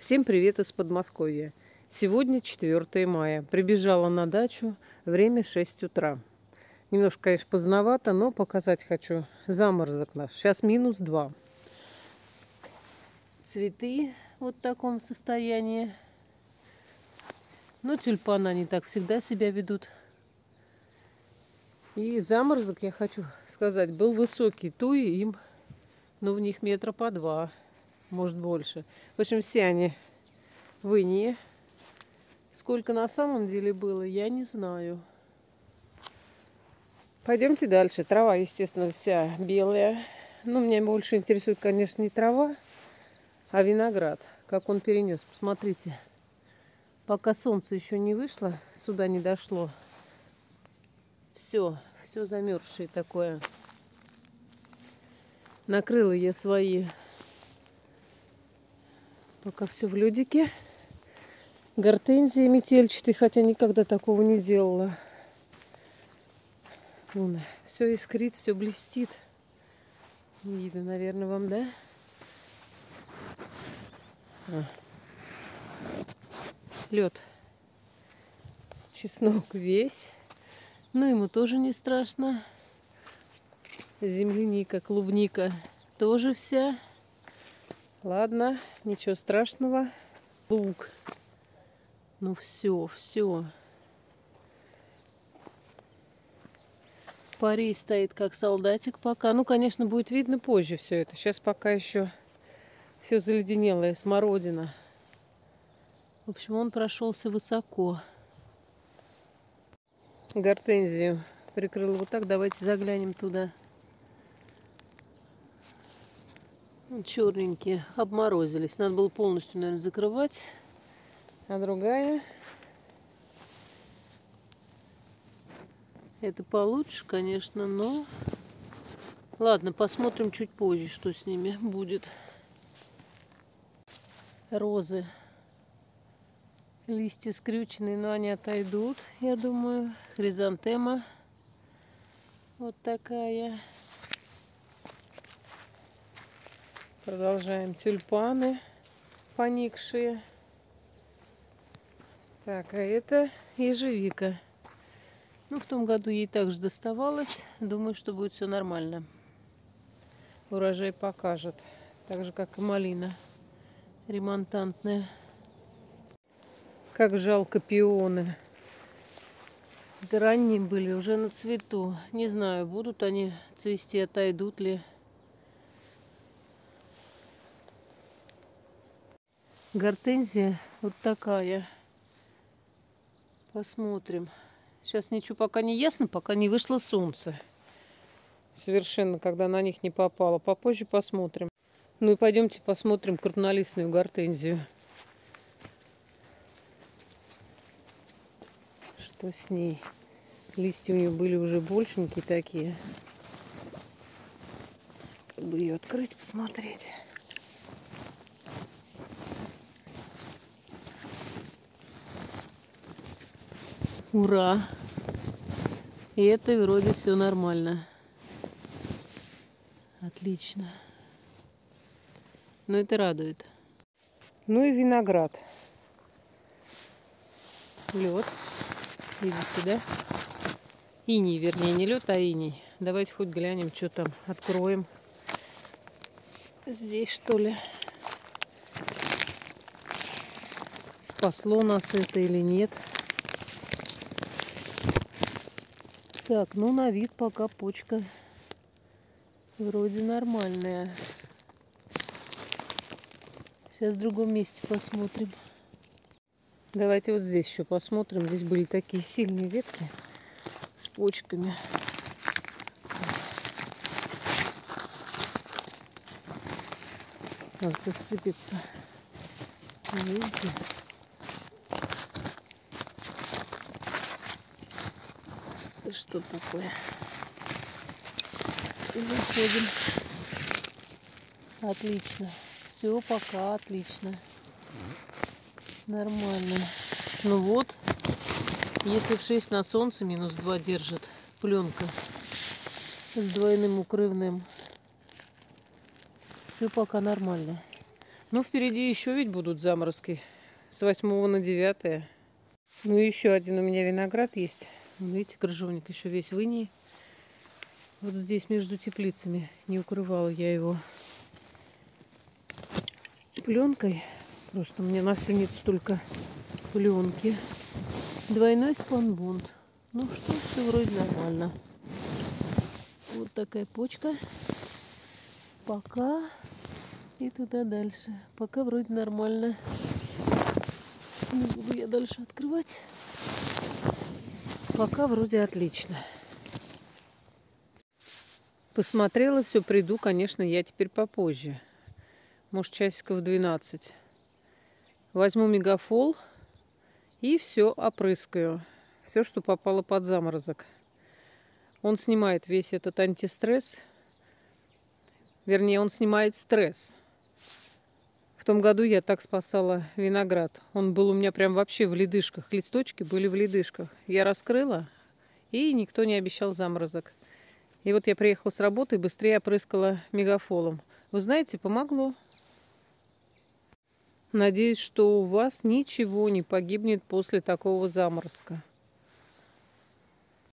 Всем привет из Подмосковья. Сегодня 4 мая. Прибежала на дачу. Время 6 утра. Немножко, конечно, поздновато, но показать хочу заморозок наш. Сейчас -2. Цветы вот в таком состоянии. Но тюльпаны они так всегда себя ведут. И заморозок, я хочу сказать, был высокий. Туи им, но в них метра по 2. Может больше. В общем, все они в инее. Сколько на самом деле было, я не знаю. Пойдемте дальше. Трава, естественно, вся белая. Но меня больше интересует, конечно, не трава, а виноград. Как он перенес. Посмотрите. Пока солнце еще не вышло, сюда не дошло. Все замерзшее такое. Накрыла я свои. Пока все в лёдике. Гортензии метельчатые, хотя никогда такого не делала. Вон, все искрит, все блестит. Видно, наверное, вам, да? Лед. Чеснок весь. Но ему тоже не страшно. Земляника, клубника тоже вся. Ладно, ничего страшного. Лук. Ну все. Парей стоит как солдатик пока. Ну, конечно, будет видно позже все это. Сейчас пока еще все заледенелое, смородина. В общем, он прошелся высоко. Гортензию прикрыла вот так. Давайте заглянем туда. Черненькие обморозились. Надо было полностью, наверное, закрывать. А другая... Это получше, конечно, но... Ладно, посмотрим чуть позже, что с ними будет. Розы. Листья скрюченные, но они отойдут, я думаю. Хризантема. Вот такая. Продолжаем. Тюльпаны поникшие. Так, а это ежевика. Ну, в том году ей также доставалось. Думаю, что будет все нормально. Урожай покажет. Так же, как и малина. Ремонтантная. Как жалко пионы. Это ранние были, уже на цвету. Не знаю, будут они цвести, отойдут ли. Гортензия вот такая. Посмотрим. Сейчас ничего пока не ясно, пока не вышло солнце. Совершенно, когда на них не попало. Попозже посмотрим. Ну и пойдемте посмотрим крупнолистную гортензию. Что с ней? Листья у нее были уже большенькие такие. Как бы ее открыть, посмотреть. Ура! И это вроде все нормально. Отлично. Но это радует. Ну и виноград. Лед. Видите, да? Иней, вернее, не лед, а иней. Давайте хоть глянем, что там. Откроем. Здесь, что ли? Спасло нас это или нет? Так, ну на вид пока почка вроде нормальная. Сейчас в другом месте посмотрим. Давайте вот здесь еще посмотрим. Здесь были такие сильные ветки с почками. Надо все сыпется. Видите? Что такое? Заходим. Отлично. Все пока отлично. Нормально. Ну вот, если в 6 на солнце -2 держит пленка с двойным укрывным, все пока нормально. Ну, впереди еще ведь будут заморозки с 8 на 9. Ну, и еще один у меня виноград есть. Видите, крыжовник еще весь в инии. Вот здесь между теплицами. Не укрывала я его пленкой. Просто мне на все нет столько пленки. Двойной спанбонд. Ну что, все вроде нормально. Вот такая почка. Пока. И туда дальше. Пока вроде нормально. Не буду я дальше открывать. Пока вроде отлично. Посмотрела, все, приду, конечно, я теперь попозже. Может, часиков 12. Возьму мегафол и все опрыскаю. Все, что попало под заморозок. Он снимает весь этот антистресс. Вернее, он снимает стресс. В том году я так спасала виноград. Он был у меня прям вообще в ледышках. Листочки были в ледышках. Я раскрыла, и никто не обещал заморозок. И вот я приехала с работы и быстрее опрыскала мегафолом. Вы знаете, помогло. Надеюсь, что у вас ничего не погибнет после такого заморозка.